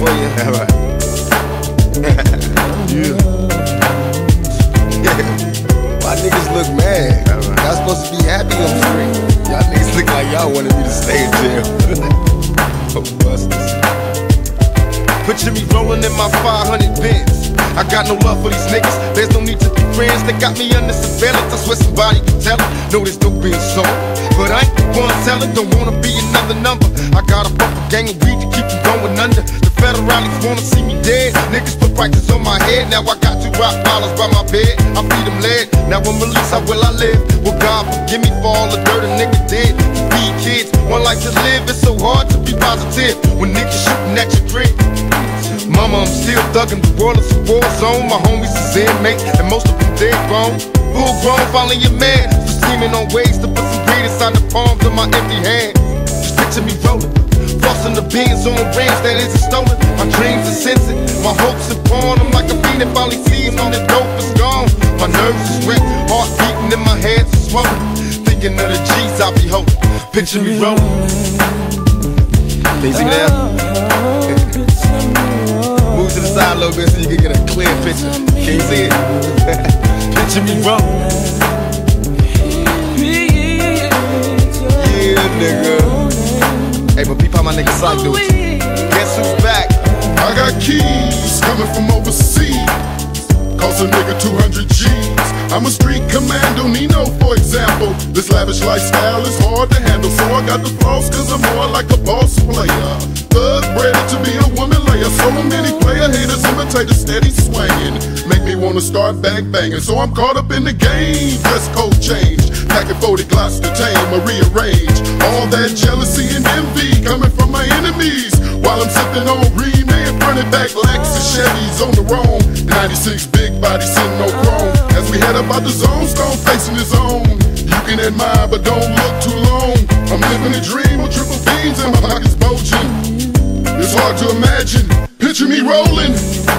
for you. Yeah. Why niggas look mad? Y'all supposed to be happy on the street. Y'all niggas look like y'all wanted me to stay in jail. Busters. Picture me rolling in my 500 Benz. I got no love for these niggas. There's no need to be friends. They got me under surveillance. I swear somebody can tell it. No, there's no being sold. But I ain't the one selling. Don't wanna be another number. I got a fucking gang of weed to keep me going under. The federalists wanna see me dead. Niggas put prices on my head. Now I got 2 rock dollars by my bed. I feed them lead. Now I'm released. How will I live? Well, God forgive me for all the dirt a nigga did. To feed kids, one life to live. It's so hard to be positive when niggas shooting at your crib. Mama, I'm still thuggin', the world is a war zone. My homies is inmates, and most of them dead grown. Full grown, finally a man. Still scheming on ways to put some greed inside the palms of my empty hands. Just picture me rolling, flossing the beans on rims that isn't stolen. My dreams are censored, my hopes are born. I'm like a fiend that finally sees when the dope is gone. My nerves is wrecked, heart beating and my hands are swollen. Thinking of the G's I be holding. Picture me rolling. Can you see me now? Move to the side a little bit so you can get a clear picture. Can you see it? Picture me rolling. Yeah, nigga. Hey, but peep how my nigga Psych do it. Guess who's back? I got keys coming from overseas. Cost a nigga 200 G's. I'm a street commando, Nino, for example. This lavish lifestyle is hard to handle, so I got the flaws cause I'm more like a boss player. Thug bred to be a woman layer. So many player haters imitate a steady swinging. Make me wanna start bang banging. So I'm caught up in the game. Dress code change. Packing 40 Glocks to tame or rearrange. All that jealousy and envy coming from my enemies. While I'm sipping on Re-Man, running back Lexus Chevys on the roam. 96 big body sitting on chrome. As we head up out the zone, Stone facing his own. You can admire, but don't look too long. I'm living a dream with triple beams and my pockets bulging. It's hard to imagine. Picture me rolling.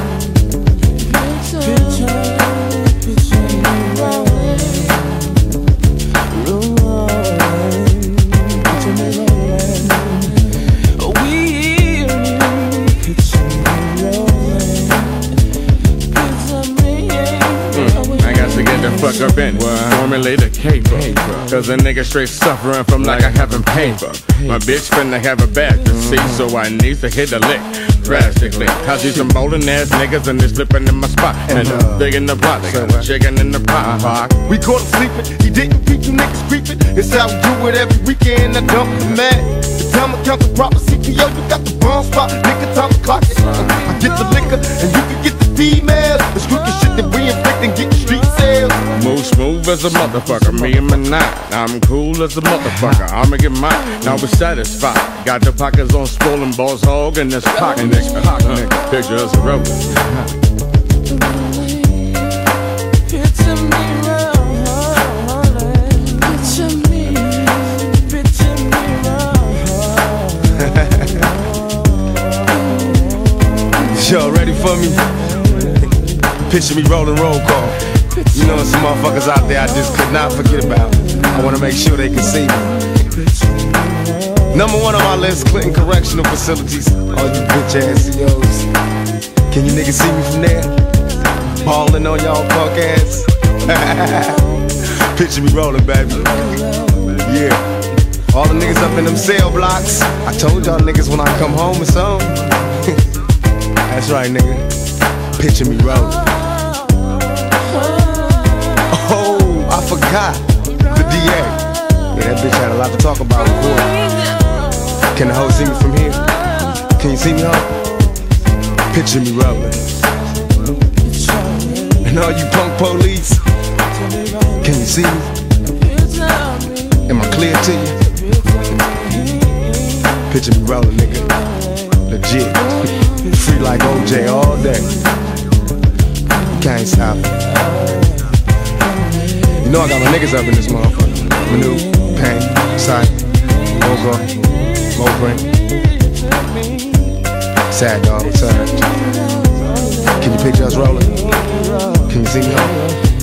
Fuck up in formulate a caper. Cause a nigga straight suffering from like I haven't paid for. My bitch finna have a bad to see, so I need to hit a lick drastically. I see some bowling ass niggas and they slipping in my spot. And big in the pot, they got a chicken in the pot. We caught him sleeping, he didn't peep, you niggas creeping. It's how we do it every weekend, I dump the man. The time I count the proper CPO, you got the bomb spot. Nigga, time to clock it. I get the liquor and you can get the females. It's crooked shit that we inflict and get the street sales. Move smooth as a motherfucker, me and my night. I'm cool as a motherfucker, I'ma get mine. Now we're satisfied. Got the pockets on swollen balls, hog in this pocket, nigga. Picture us rolling. Y'all ready for me? Picture me rolling roll call. You know some motherfuckers out there I just could not forget about. I wanna make sure they can see me. Number 1 on my list, Clinton Correctional Facilities. All you bitch ass CEOs. Can you niggas see me from there? Ballin' on y'all punk ass. Picture me rolling, baby. Yeah. All the niggas up in them cell blocks. I told y'all niggas when I come home or something. That's right, nigga. Picture me rolling. Oh, I forgot. The DA. Yeah, that bitch had a lot to talk about in court. Can the hoe see me from here? Can you see me, hoe? Picture me rolling. And all you punk police, can you see me? Am I clear to you? Picture me rolling, nigga. Legit. Free like OJ all day. Can't stop it. You know I got my niggas up in this motherfucker. Manu, Pain, Sight, Mogo, Mobrain. Sad dog, what's up? Can you picture us rolling? Can you see me home?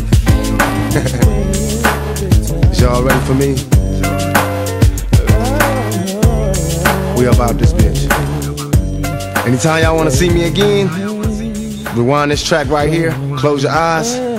Is y'all ready for me? We about this bitch. Anytime y'all wanna see me again, rewind this track right here, close your eyes.